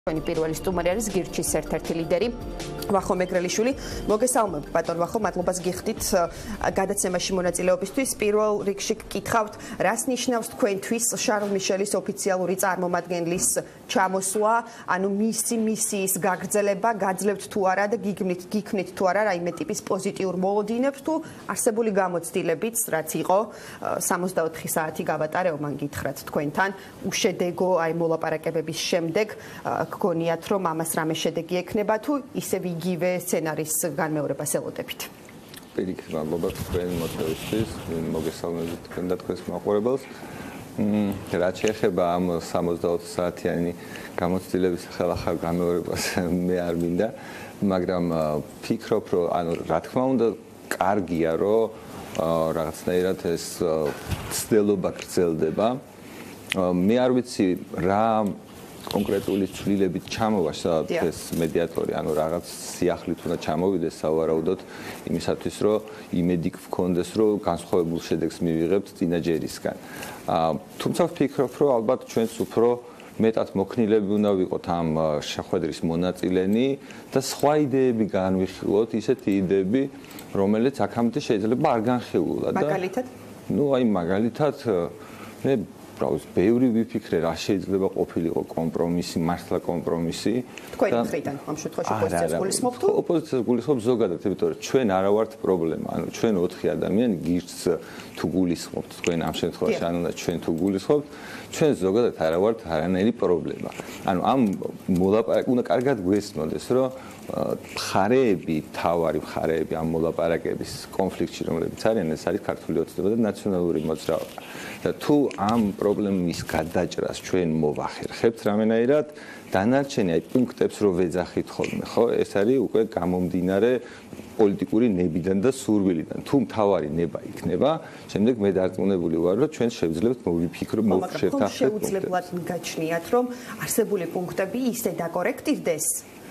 ჩვენი პირველი სტუმარი არის გირჩის ერთ-ერთი ლიდერი ვახო მეგრელიშვილი. მოგესალმებით ბატონ ვახო, მადლობას გიხდით გადაცემაში მონაწილეობისთვის. პირველ რიგში გკითხავთ, რას ნიშნავს თქვენთვის შარლ მიშელის ოფიციალური წარმომადგენლის ჩამოსვლა, ანუ მისი მისიის გაგრძელება, გაძლევთ თუ არა და გიქმნით თუ არა რაიმე ტიპის პოზიტიურ მოლოდინებს თუ არსებული გამოცდილებიც, რაც იყო 64 საათი გავატარეო, მან გითხრათ თქვენთან, უშედეგო აი მოლაპარაკებების შემდეგ გგონიათ რომ ამას რამე შედეგი ექნება თუ ისევ იგივე სცენარის განმეორებას ელოდებით. პირიქით მადლობა თქვენი მოწვევისთვის, მოგესალმებით თქვენ და თქვენს მაყურებელს. რაც შეეხება ამ 64 საათიანი გამოცდილების ახალ განმეორებას მე არ მინდა, მაგრამ ფიქრობ რომ ანუ რა თქმა უნდა კარგია რომ რაღაცნაირად ეს ცდელობა გრძელდება. მე არ ვიცი რა კონკრეტული ცვლილებით ჩამოვა ეს მედიატორი, ანუ რაღაც სიახლით უნდა ჩამოვიდეს სავარაუდოდ იმისათვის, რომ იმედი გქონდეს, რომ განსხვავებულ შედეგს მივიღებთ წინაჯერისგან. თუმცა ვფიქრობ, რომ ალბათ ჩვენც უფრო მეტად მოქნილები უნდა ვიყოთ ამ შეხვედრის მონაწილენი და სხვა იდეები განვიხილოთ, ისეთი იდეები, რომელიც აქამდე შეიძლება არ განხილულა და მაგალითად? აი მაგალითად მე ბევრი ვიფიქრე რა შეიძლება ყოფილიყო კომპრომისი, მართლა კომპრომისი. თქვენი მხრიდან ამ შემთხვევაში ოპოზიციას გულისხმობთ თუ? ოპოზიციას გულისხმობ ზოგადად, იმიტომ რომ ჩვენ არა ვართ პრობლემა. ანუ ჩვენ 4 ადამიანი გირჩს თუ გულისხმობთ, თქვენ ამ შემთხვევაში ანუ ჩვენ თუ გულისხმობთ, ჩვენ ზოგადად არა ვართ არანაირი პრობლემა. ანუ ამ მოლაპარაკებები უნდა კარგად გვესმოდეს, რომ მხარეები, მთავარი მხარეები ამ მოლაპარაკების კონფლიქტში, რომლებიც არიან, ეს არის ქართული ოცნება და ნაციონალური მოძრაობა. და თუ ამ პრობლემის გადაჭრას ჩვენ მოვახერხებთ რამენაირად, დანარჩენი აი პუნქტებს რო ვეძახით ხოლმე, ხო? ეს არის უკვე გამომდინარე პოლიტიკური ნებიდან და სურვილიდან. თუ მთავარი ნება იქნება, შემდეგ მე დარწმუნებული ვარ, რომ ჩვენ შევძლებთ მოვიფიქროთ, შევთანხმებით. შეუძლებლად გაჩნიათ, რომ არსებული პუნქტები ისე დაკორექტირდეს,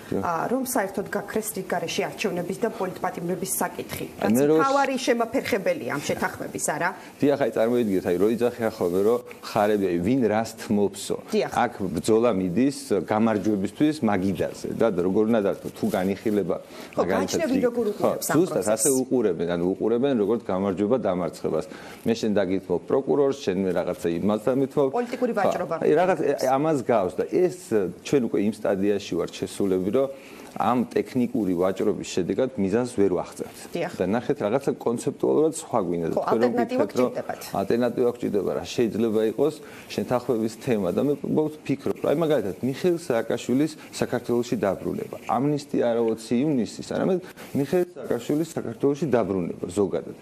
რომ საერთოდ გაქრეს რიგგარეში არჩევნების და პოლიტპატიმრების საკითხი. მთავარი შემაფერხებელია ამ შეთანხმების, არა? დიახ, აი წარმოვიდგინეთ, აი რო იძახე ახლა რომ მხარეები ვინ რას თმობსო. აქ ბრძოლა მიდის გამარჯვებისთვის მაგიდაზე და როგორ უნდა დართო თუ განიხილება მაგალითად ზუსტად ასე უყურებენ, ანუ უყურებენ როგორც გამარჯვება დამარცხებას. მე შენ დაგითმობ პროკურორს, შენ მე რაღაცა იმას დამითმობ. პოლიტიკური ვაჭრობა. რაღაც ამას გავს და ეს ჩვენ უკვე იმ სტადიაში ვართ შესულები, ამ ტექნიკური ვაჭრობის შედეგად მიზანს ვერ ვახცევთ. და ნახეთ რაღაცა კონცეპტუალურად სხვა გვინდა და თქვენ ალტერნატივა გჭირდება რა შეიძლება იყოს შეთანხმების თემა და მე ვფიქრობ, აი მაგალითად მიხეილ სააკაშვილის საქართველოში დაბრუნება. ამნისტია არა 20 ივნისის, არამედ მიხეილ სააკაშვილის საქართველოში დაბრუნება ზოგადად.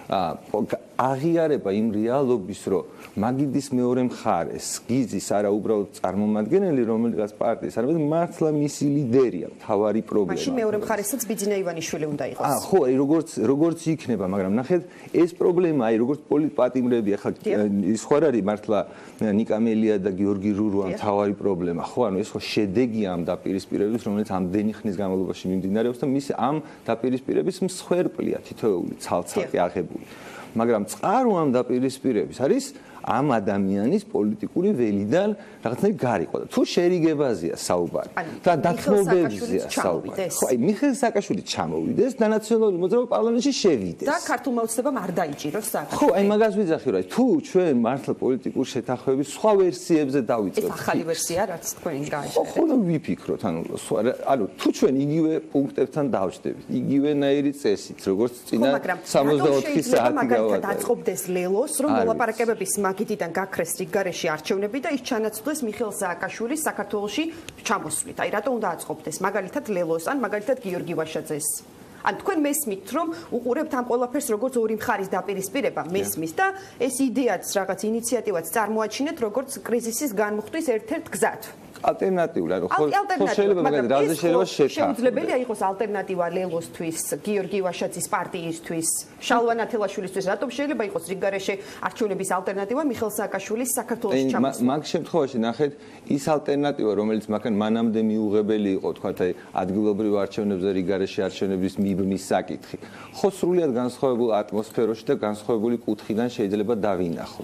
აღიარება იმ რეალობის, რომ მაგიდის მეორე მხარეს გიზის არა უბრალოდ წარმომადგენელი რომელიღაც პარტიის, არამედ მართლა მისი ლიდერია, მთავარი პრობლემა. მაშინ მეორე მხარესაც ბიძინა ივანიშვილი უნდა იყოს. ხო, აი როგორც იქნება, მაგრამ ნახეთ, ეს პრობლემა, აი როგორც პოლიტპატიმრები, ახლა ის ხო არ არის მართლა ნიკამელია და გიორგი რურუა მთავარი პრობლემა. ხო, ანუ ეს ხო შედეგია ამ დაპირისპირების, რომელიც ამდენი ხნის განმავლობაში მიმდინარეობს და მის ამ დაპირისპირების მსხვერპლია თითოეული ცალ-ცალკე აღებული. მაგრამ წყარო ამ დაპირისპირების არის ამ ადამიანის პოლიტიკური ველიდან რაღაცნაირად გარიყვა და თუ შერიგებაზეა საუბარი და დათმობებზეა საუბარი. ხო, აი მიხეილ სააკაშვილი ჩამოვიდეს და ნაციონალური მოძრაობა პარლამენტში შევიდეს. და ქართულმა ოცნებამ არ დაიჭიროს სააკაშვილი. ხო, აი მაგას ვიძახი რა, თუ ჩვენ მართლა პოლიტიკურ შეთანხმების სხვა ვერსიებზე დავიწყებთ. ეს ახალი ვერსია რაც თქვენ გააჩნიათ. ხო, და ვიფიქროთ, ანუ თუ ჩვენ იგივე პუნქტებთან დავჭდებით, იგივენაირი წესით, როგორც წინა 64 საათი გავატარეთ. დაწყობდეს ლელოს, რომ მოლაპარაკებების მაგიდიდან გაქრეს რიგგარეში არჩევნები და ის ჩანაცვლეს მიხეილ სააკაშვილის საქართველოში ჩამოსვლით. აი რატო უნდა აწყობდეს მაგალითად ლელოს ან მაგალითად გიორგი ვაშაძეს? ან თქვენ მესმით რომ უყურებთ ამ ყველაფერს როგორც ორი მხარის დაპირისპირება, მესმის და ეს იდეაც რაღაც ინიციატივაც წარმოაჩინეთ როგორც კრიზისის განმუხტვის ერთ-ერთ გზად. ალტერნატიული, ანუ ხო შეიძლება მაგალითად რაზე შეიძლება შეთანხმება. შეუძლებელია იყოს ალტერნატივა ლელოსთვის, გიორგი ვაშაძის პარტიისთვის, შალვა ნათელაშვილისთვის, რატომ შეიძლება იყოს რიგგარეში არჩევნების ალტერნატივა მიხეილ სააკაშვილის საქართველოს ჩამოსვლა? მაგ შემთხვევაში ნახეთ, ის ალტერნატივა, რომელიც მანამდე მიუღებელი იყო, თქვათ აი ადგილობრივ არჩევნებზე რიგგარეში არჩევნების მიბმის საკითხი. ხო სრულიად განსხვავებულ ატმოსფეროში და განსხვავებული კუთხიდან შეიძლება დავინახოთ.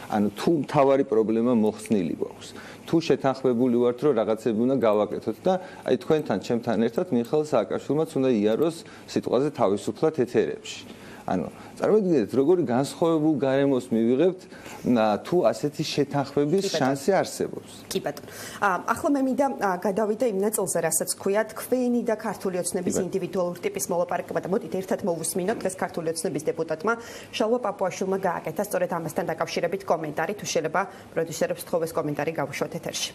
ანუ თუ მთავარი პრობლემა მოხსნილი გვაქვს. თუ შეთანხმებული ვართ, რომ რაღაცები უნდა გავაკეთოთ და აი თქვენთან, ჩემთან ერთად მიხეილ სააკაშვილმაც უნდა იაროს სიტყვაზე თავისუფლად ეთერებში. ანუ წარმოიდგინეთ, როგორი განსხვავებულ გარემოს მივიღებთ, თუ ასეთი შეთანხმების შანსი არსებობს. კი ბატონო. ახლა მე მინდა გადავიდე იმ ნაწილზე, რასაც ქვია თქვენი და ქართული ოცნების ინდივიდუალური ტიპის მოლაპარაკება და მოდით ერთად მოვუსმინოთ დღეს ქართული ოცნების დეპუტატმა შალვა პაპუაშვილმა გააკეთა სწორედ ამასთან დაკავშირებით კომენტარი, თუ შეიძლება პროდიუსერებს თხოვეს კომენტარი გავუშვათ ეთერში.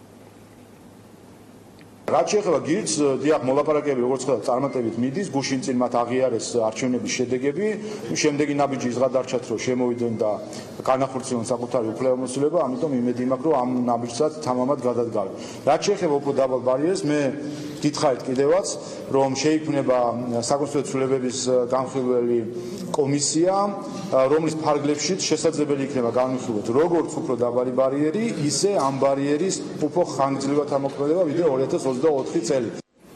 რაც შეეხება გირჩს, დიახ, მოლაპარაკებები როგორც ხედავთ, წარმატებით მიდის, გუშინ წინ მათ აღიარეს არჩევნების შედეგები, შემდეგი ნაბიჯი ის გადარჩათ, რომ შემოვიდნენ და განახორციელონ საკუთარი უფლებამოსილება, ამიტომ იმედი მაქვს, რომ ამ ნაბიჯსაც თამამად გადადგავენ. რაც შეეხება უფრო დაბალ ბარიერს, მე გითხარით კიდევაც, რომ შეიქმნება საკონსტიტუციო ცვლილებების განხილველი კომისია, რომლის ფარგლებშიც შესაძლებელი იქნება განვიხილოთ როგორც უფრო დაბალი ბარიერი, ისე ამ ბარიერის უფრო ხანგრძლივად ამოქმედება ვიდრე 2024 წელი.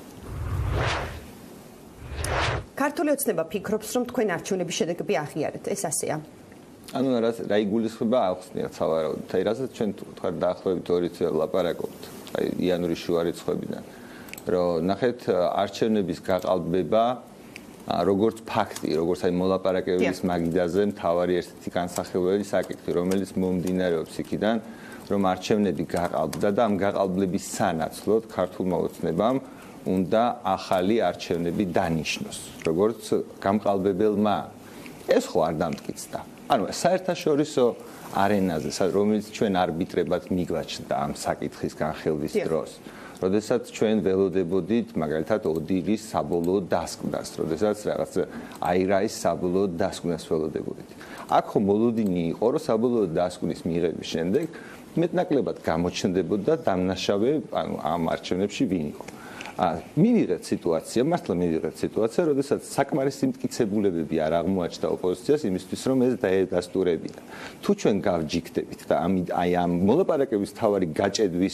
ქართული ოცნება ფიქრობს, რომ თქვენ არჩევნების შედეგები აღიარეთ, ეს ასეა. ანუ რა იგულისხმება ახსნიათ სავარაუდოდ. აი რასაც ჩვენ თქვა დაახლოებით 2 წელი ლაპარაკობთ, აი იანვრის შუა რიცხვებიდან. რომ ნახეთ არჩევნების გაყალბება როგორც ფაქტი, როგორც აი მოლაპარაკებების მაგიდაზე მთავარი ერთ-ერთი განსახილველი საკითხი, რომელიც მომდინარეობს იქიდან, რომ არჩევნები გაყალბდა და ამ გაყალბლების სანაცვლოდ ქართულმა ოცნებამ უნდა ახალი არჩევნები დანიშნოს, როგორც გამყალბებელმა. ეს ხო არ დამტკიცდა. ანუ საერთაშორისო არენაზე, რომელიც ჩვენ არბიტრებად მიგვაჩნდა ამ საკითხის განხილვის დროს. როდესაც ჩვენ ველოდებოდით მაგალითად ოდირის საბოლოო დასკვნას, როდესაც რაღაც აირაის საბოლოო დასკვნას ველოდებოდით. აქ ხო მოლოდინი იყო, რომ საბოლოო დასკვნის მიღების შემდეგ მეტნაკლებად გამოჩნდებოდა დამნაშავე, ანუ ამ არჩევნებში ვინ იყო. მივიღეთ სიტუაცია, მართლა მივიღეთ სიტუაცია, როდესაც საკმარისი მტკიცებულებები არ აღმოაჩნდა ოპოზიციას იმისთვის, რომ ეს დაედასტურებინა. თუ ჩვენ გავჯიքდებით და აი ამ მოლაპარაკების თავარი გაჭედვის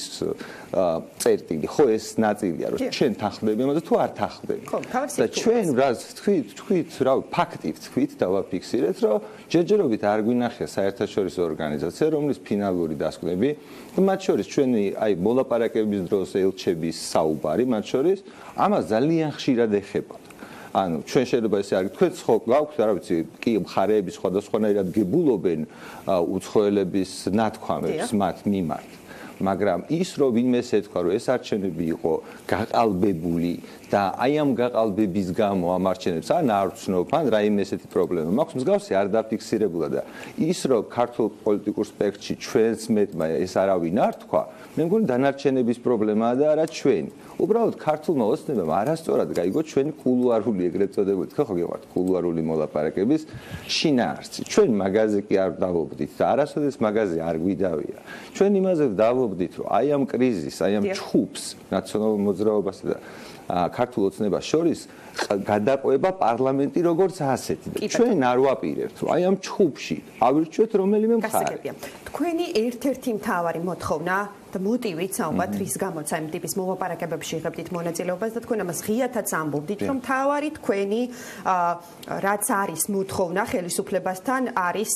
წერტილი, ხო ეს ნაწილია, რომ ჩვენ თანხმდები ამაზე თუ არ თანხმდები. და ჩვენ რაც თქვით, რა ფაქტი თქვით და ვაფიქსირეთ, რომ ჯერჯერობით არ გვინახია საერთაშორისო ორგანიზაცია, რომლის ფინალური დასკვნები, მათ შორის ჩვენი აი მოლაპარაკების დროს ელჩების საუბარი, მათ შორის ამას ძალიან ხშირად ეხებოდა. ანუ ჩვენ შეიძლება ესე არ თქვენც ხო გაქვთ, რა ვიცი, კი მხარეების სხვადასხვანაირად გებულობენ უცხოელების ნათქვამებს მათ მიმართ. მაგრამ ის რომ ვინმეს ეთქვა, რომ ეს არჩევნები იყო გაყალბებული და აი ამ გაყალბების გამო ამ არჩევნებს ან არ ვცნობ, ან რაიმე ესეთი პრობლემა მაქვს, მსგავსი არ დაფიქსირებულა და ის რომ ქართულ პოლიტიკურ სპექტრში ჩვენს მეტმა ეს არავინ არ თქვა, მე მგონი დანარჩენების პრობლემაა და არა ჩვენი. უბრალოდ ქართულმა ოცნებამ არასწორად გაიგო ჩვენი კულუარული ეგრეთ წოდებული, ხო გიყვართ, კულუარული მოლაპარაკების შინაარსი. ჩვენ მაგაზე კი არ დავობდით და არასოდეს მაგაზე არ გვიდავია. ჩვენ იმაზე დავობდით, რომ აი ამ კრიზისს, აი ამ ჩხუბს, ნაციონალურ მოძრაობასა და ქართულ ოცნებას შორის გადაყვება პარლამენტი როგორც ასეთი და ჩვენ არ ვაპირებთ, რომ აი ამ ჩხუბში ავირჩიოთ რომელიმე მხარე. თქვენი ერთ-ერთი მთავარი მოთხოვნა და მოტივიც ალბათ რის გამოც ამ ტიპის მოლაპარაკებებში იღებდით მონაწილეობას და თქვენ ამას ღიათაც ამბობდით, რომ მთავარი თქვენი რაც არის მოთხოვნა ხელისუფლებასთან არის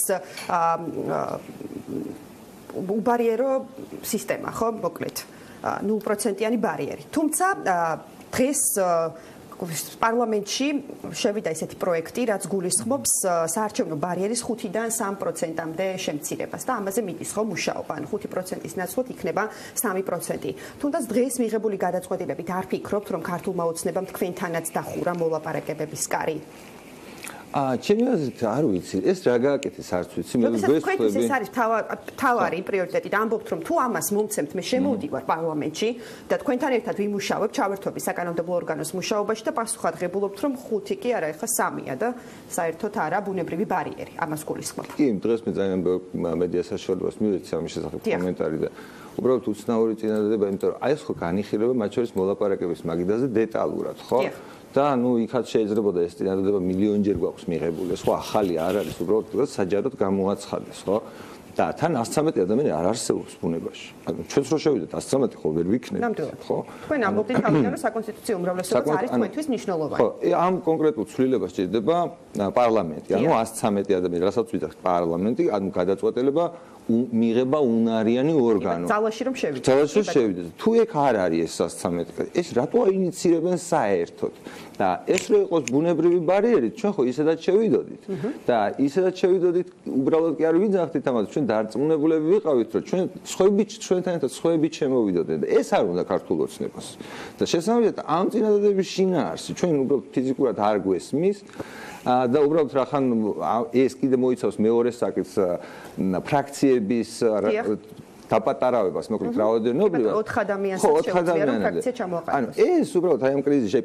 უბარიერო სისტემა, ხო, მოკლედ 0%-იანი ბარიერი. თუმცა დღეს პარლამენტში შევიდა ესეთი პროექტი, რაც გულისხმობს საარჩევნო ბარიერის 5-დან 3%-მდე შემცირებას და ამაზე მიდის ხო მუშაობა, ან 5%-ის ნაცვლად იქნება 3%. თუნდაც დღეს მიღებული გადაწყვეტილებით არ ფიქრობთ, რომ ქართულმა ოცნებამ თქვენთანაც დახურა მოლაპარაკებების კარი? ჩემი აზრით არ ვიცი, ეს რა გააკეთეს არც ვიცი, მე გვესწრები. ეს არის თავარი პრიორიტეტი და ამბობთ, რომ თუ ამას მომცემთ, მე შემოვდივარ პარლამენტში და თქვენთან ერთად ვიმუშავებ, ჩავერთვები საკანონმდებლო ორგანოს მუშაობაში და პასუხადღებულობთ, რომ 5 კი არა, ეხლა 3-ია და საერთოდ არა ბუნებრივი ბარიერი. ამას გულისხმობ. კი, დღეს მე ძალიან მედია საშუალებას მივეცი ამის შესახებ კომენტარი და უბრალოდ უცნაური წინადადება, იმიტომ რომ აი ეს ხო განიხილება მათ შორის მოლაპარაკების მაგიდაზე დეტალურად, ხო? და ნუ იქაც შეიძლებოდა ეს წინადადება მილიონჯერ გვაქვს მიღებული, ეს ხო ახალი არ არის, უბრალოდ საჯაროდ გამოაცხადეს, ხო? და თან 113 ადამიანი არ არსებობს ბუნებაში. ანუ ჩვენც რო შევიდეთ 113 ხო ვერ ვიქნებით, ხო? თქვენ ამბობთ თავიდან რომ საკონსტიტუციო უმრავლესობა არის თქვენთვის მნიშვნელოვანი. ხო, ამ კონკრეტულ ცვლილებას სჭირდება პარლამენტი. ანუ 113 ადამიანი, რასაც ვიძახთ პარლამენტი, ანუ გადაწყვეტილება მიიღება უნარიანი ორგანო. ძალაში რომ შევიდეს. ძალაში რომ შევიდეს. თუ ეგ არ არის ეს 113, ეს რატო აინიცირებენ საერთოდ? და ეს რო იყოს ბუნებრივი ბარიერი, ჩვენ ხო ისედაც შევიდოდით. და ისედაც შევიდოდით, უბრალოდ კი არ ვიძახდით ამას, ჩვენ დარწმუნებულები ვიყავით, რომ ჩვენ ჩვენთან ერთად სხვაებით შემოვიდოდნენ და ეს არ უნდა ქართულ ოცნებას. და შესაბამისად ამ წინადადების შინაარსი ჩვენ უბრალოდ ფიზიკურად არ გვესმის. და უბრალოდ რახან ეს კიდე მოიცავს მეორე საკითხს ფრაქციების დაპატარავებას, მოკლედ რაოდენობრივად 4 ადამიანს შეუძლია რომ ფრაქცია ჩამოაყენოს. ანუ ეს უბრალოდ აი ამ კრიზისში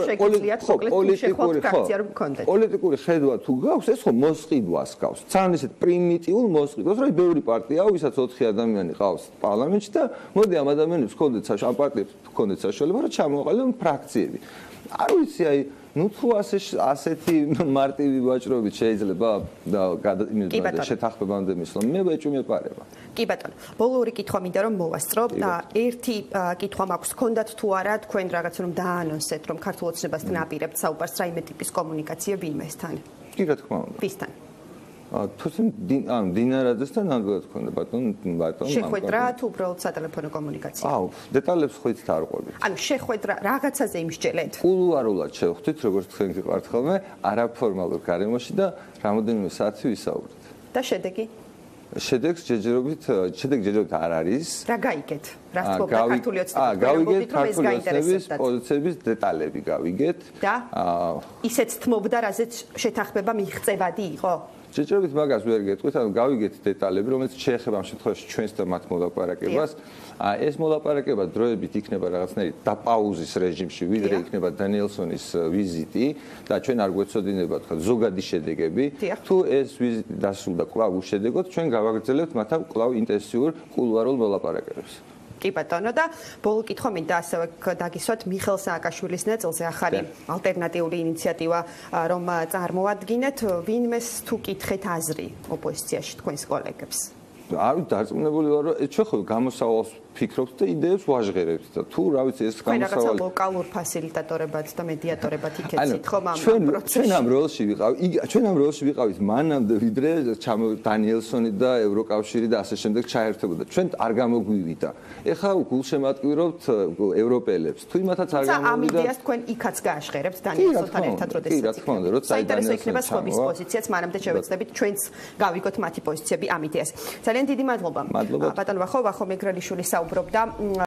პოლიტიკური ხედვა თუ გაქვს, ეს ხო მოსყიდვას გავს. ძალიან ისეთ პრიმიტიულ მოსყიდვას, რომ ბევრი პარტიაა, ვისაც 4 ადამიანი ყავს პარლამენტში და მოდი ამ ადამიანებს ჰქონდეთ ამ პარტიებს ჰქონდეთ საშუალება, რომ ჩამოაყალიბონ ფრაქციები. არ ვიცი აი ნუ თუ ასეთი მარტივი ვაჭრობით შეიძლება და შეთანხმებამდე მისვლა მე ვეჭვმეპარება. კი ბატონო, ბოლო ორი კითხვა მინდა რომ მოვასწრო და ერთი კითხვა მაქვს, გქონდათ თუ არა თქვენ რაღაც რომ დაანონსეთ რომ ქართულ ოცნებასთან აპირებთ საუბარს რაიმე ტიპის კომუნიკაცია ვინმესთან? კი რა თქმა უნდა. ვისთან? თუმცა დინარაძესთან ნამდვილად გქონდა ბატონო. შეხვედრა თუ უბრალოდ სატელეფონო კომუნიკაცია? აუ, დეტალებს ხო იცით არ ყვებით. ანუ შეხვედრა რაღაცაზე იმსჯელეთ? კულუარულად შევხვდით, როგორც თქვენ გიყვართ ხოლმე, არაფორმალურ გარემოში და რამოდენიმე საათი ვისაუბრეთ. და შედეგი? შედეგს ჯერჯერობით არ არის. რა გაიგეთ? რა თქმა უნდა ქართული ოცნების გავიგეთ ქართული ოცნების პოზიციების დეტალები გავიგეთ. და ისეც თმობდა, რაზეც შეთანხმება მიღწევადი იყო? ჯერჯერობით მაგას ვერ გეტყვით, ანუ გავიგეთ დეტალები, რომელიც შეეხება ამ შემთხვევაში ჩვენს და მათ მოლაპარაკებას. ეს მოლაპარაკება დროებით იქნება რაღაცნაირი დაპაუზის რეჟიმში, ვიდრე იქნება დანიელსონის ვიზიტი და ჩვენ არ გვეცოდინება თქვა ზოგადი შედეგები. თუ ეს ვიზიტი დასრულდა კვლავ უშედეგოდ, ჩვენ გავაგრძელებთ მათთან კვლავ ინტენსიურ კულუარულ მოლაპარაკებებს. კი ბატონო და ბოლო კითხვა მინდა ასევე დაგისვათ მიხეილ სააკაშვილის ნაწილზე ახალი ალტერნატიული ინიციატივა რომ წარმოადგინეთ ვინმეს თუ კითხეთ აზრი ოპოზიციაში თქვენს კოლეგებს არ დარწმუნებული ვარ რომ ჩვენ ხო გამოსავალს ფიქრობთ და იდეებს ვაჟღერებთ და თუ რა ვიცი ეს გამოსავალი რაღაცა ლოკალურ ფასილიტატორებად და მედიატორებად იქეცით ხომ ამ პროცესში ჩვენ ამ როლში ვიყავით მანამდე ვიდრე დანიელსონი და ევროკავშირი და ასე შემდეგ ჩაერთებოდა ჩვენ არ გამოგვივიდა ეხლა გულშემატკივრობთ ევროპელებს თუ იმათაც არ გამოვიდა ამ იდეას თქვენ იქაც გააშღერებთ დანიელსონთან ერთად როდესაც საინტერესო იქნება სხვების პოზიციაც მანამდე შევეცდებით ჩვენც გავიგოთ მათი პოზიციები ამ იდეას ძალიან დიდი მადლობა ბატონ ვახო მეგრელიშვილის საუბრობდა